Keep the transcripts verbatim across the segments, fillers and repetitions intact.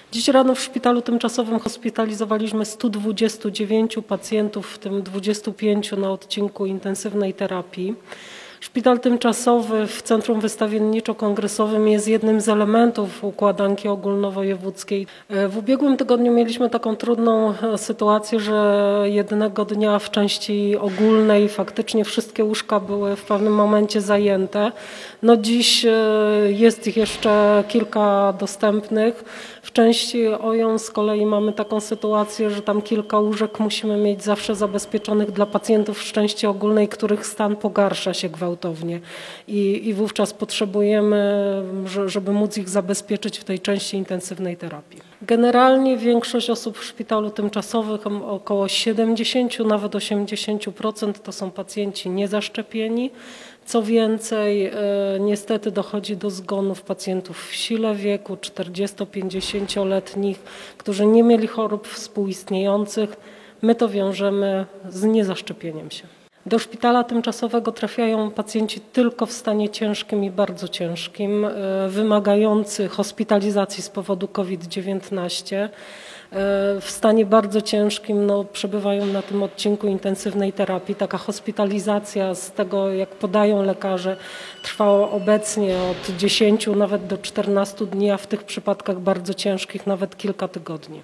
Dziś rano w szpitalu tymczasowym hospitalizowaliśmy stu dwudziestu dziewięciu pacjentów, w tym dwudziestu pięciu na odcinku intensywnej terapii. Szpital tymczasowy w Centrum Wystawienniczo-Kongresowym jest jednym z elementów układanki ogólnowojewódzkiej. W ubiegłym tygodniu mieliśmy taką trudną sytuację, że jednego dnia w części ogólnej faktycznie wszystkie łóżka były w pewnym momencie zajęte. No dziś jest ich jeszcze kilka dostępnych. W części O J O z kolei mamy taką sytuację, że tam kilka łóżek musimy mieć zawsze zabezpieczonych dla pacjentów w części ogólnej, których stan pogarsza się gwałtownie i, i wówczas potrzebujemy, żeby móc ich zabezpieczyć w tej części intensywnej terapii. Generalnie większość osób w szpitalu tymczasowym, około siedemdziesiąt, nawet osiemdziesiąt procent to są pacjenci niezaszczepieni. Co więcej, niestety dochodzi do zgonów pacjentów w sile wieku, czterdziesto-pięćdziesięcioletnich, którzy nie mieli chorób współistniejących. My to wiążemy z niezaszczepieniem się. Do szpitala tymczasowego trafiają pacjenci tylko w stanie ciężkim i bardzo ciężkim, wymagający hospitalizacji z powodu COVID dziewiętnaście. W stanie bardzo ciężkim no, przebywają na tym odcinku intensywnej terapii. Taka hospitalizacja, z tego jak podają lekarze, trwała obecnie od dziesięciu nawet do czternastu dni, a w tych przypadkach bardzo ciężkich nawet kilka tygodni.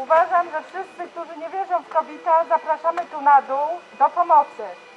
Uważam, że wszyscy, którzy nie wierzą w kowida, zapraszamy tu na dół do pomocy.